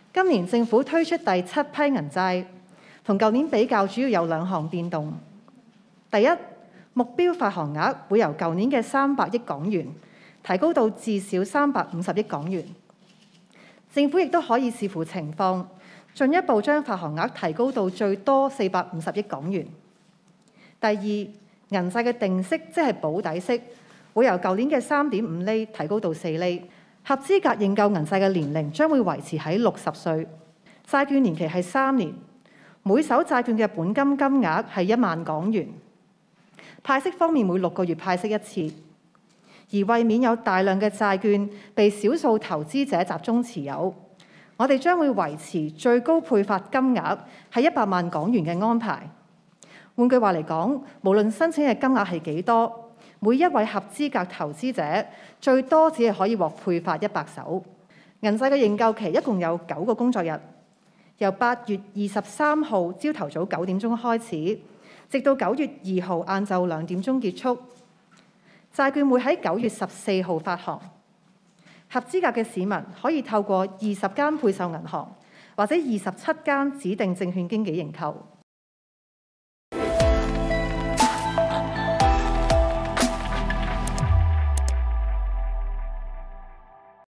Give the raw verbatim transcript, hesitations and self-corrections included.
今年政府推出第七批銀債，同舊年比較主要有兩項變動。第一，目標發行額會由舊年嘅三百億港元提高到至少三百五十億港元。政府亦都可以視乎情況，進一步將發行額提高到最多四百五十億港元。第二，銀債嘅定息即係保底息，會由舊年嘅三點五厘提高到四厘。合資格認購銀債嘅年齡將會維持喺六十歲，債券年期係三年，每手債券嘅本金金額係一萬港元。派息方面，每六個月派息一次。而為免有大量嘅債券被少數投資者集中持有，我哋將會維持最高配發金額係一百萬港元嘅安排。換句話嚟講，無論申請嘅金額係幾多，每一位合資格投資者最多只係可以獲配發一百手。銀債嘅認購期一共有九個工作日，由八月二十三號朝頭早九點鐘開始，直到九月二號晏晝兩點鐘結束。債券會喺九月十四號發行，合資格嘅市民可以透過二十間配售銀行或者二十七間指定證券經紀認購。